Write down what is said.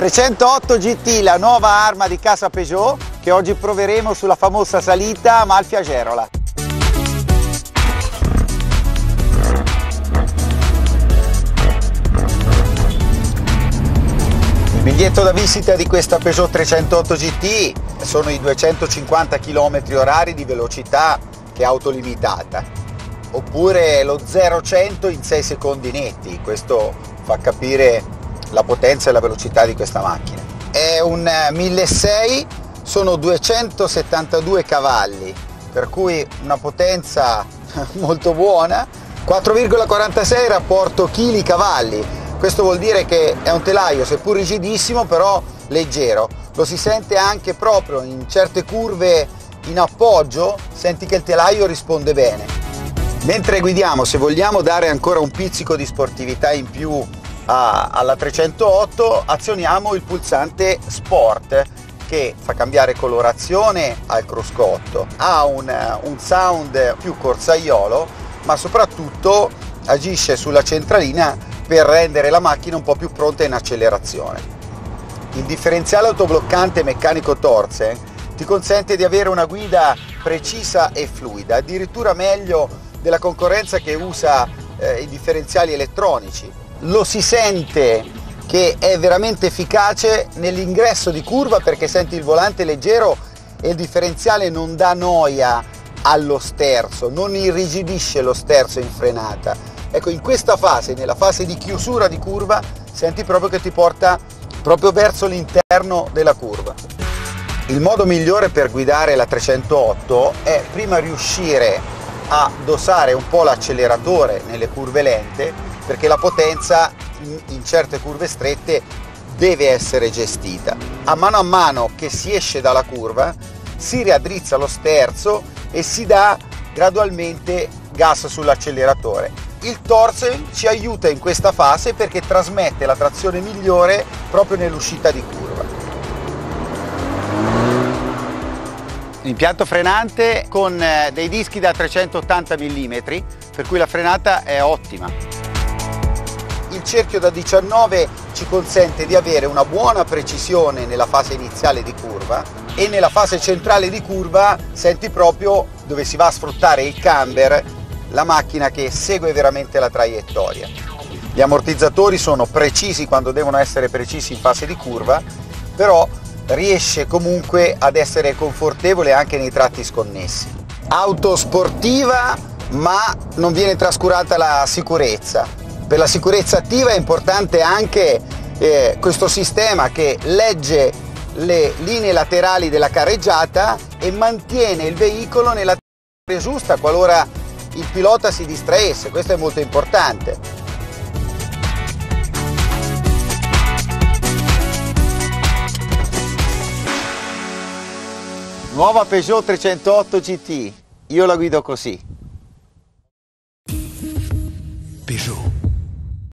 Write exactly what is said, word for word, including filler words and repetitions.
trecentotto G T, la nuova arma di casa Peugeot che oggi proveremo sulla famosa salita Amalfi-Agerola. Il biglietto da visita di questa Peugeot trecentotto G T sono i duecentocinquanta chilometri orari di velocità che è autolimitata, oppure lo zero cento in sei secondi netti. Questo fa capire la potenza e la velocità di questa macchina. È un milleseicento, sono duecentosettantadue cavalli, per cui una potenza molto buona, quattro virgola quarantasei rapporto chili-cavalli. Questo vuol dire che è un telaio seppur rigidissimo, però leggero. Lo si sente anche proprio in certe curve in appoggio, senti che il telaio risponde bene. Mentre guidiamo, se vogliamo dare ancora un pizzico di sportività in più a, alla trecentotto, azioniamo il pulsante Sport che fa cambiare colorazione al cruscotto, ha un, un sound più corsaiolo, ma soprattutto agisce sulla centralina per rendere la macchina un po' più pronta in accelerazione. Il differenziale autobloccante meccanico Torsen ti consente di avere una guida precisa e fluida, addirittura meglio della concorrenza che usa eh, i differenziali elettronici. Lo si sente che è veramente efficace nell'ingresso di curva perché senti il volante leggero e il differenziale non dà noia allo sterzo, non irrigidisce lo sterzo in frenata. Ecco, in questa fase, nella fase di chiusura di curva, senti proprio che ti porta proprio verso l'interno della curva. Il modo migliore per guidare la trecentotto è prima riuscire a dosare un po' l'acceleratore nelle curve lente, perché la potenza in, in certe curve strette deve essere gestita. A mano a mano che si esce dalla curva si raddrizza lo sterzo e si dà gradualmente gas sull'acceleratore. Il Torsen ci aiuta in questa fase perché trasmette la trazione migliore proprio nell'uscita di curva. Impianto frenante con dei dischi da trecentottanta millimetri, per cui la frenata è ottima. Il cerchio da diciannove ci consente di avere una buona precisione nella fase iniziale di curva e nella fase centrale di curva senti proprio, dove si va a sfruttare il camber, la macchina che segue veramente la traiettoria. Gli ammortizzatori sono precisi quando devono essere precisi in fase di curva, però riesce comunque ad essere confortevole anche nei tratti sconnessi. Auto sportiva, ma non viene trascurata la sicurezza. Per la sicurezza attiva è importante anche eh, questo sistema che legge le linee laterali della carreggiata e mantiene il veicolo nella traiettoria giusta qualora il pilota si distraesse. Questo è molto importante. Nuova Peugeot trecentotto G T, io la guido così. Peugeot.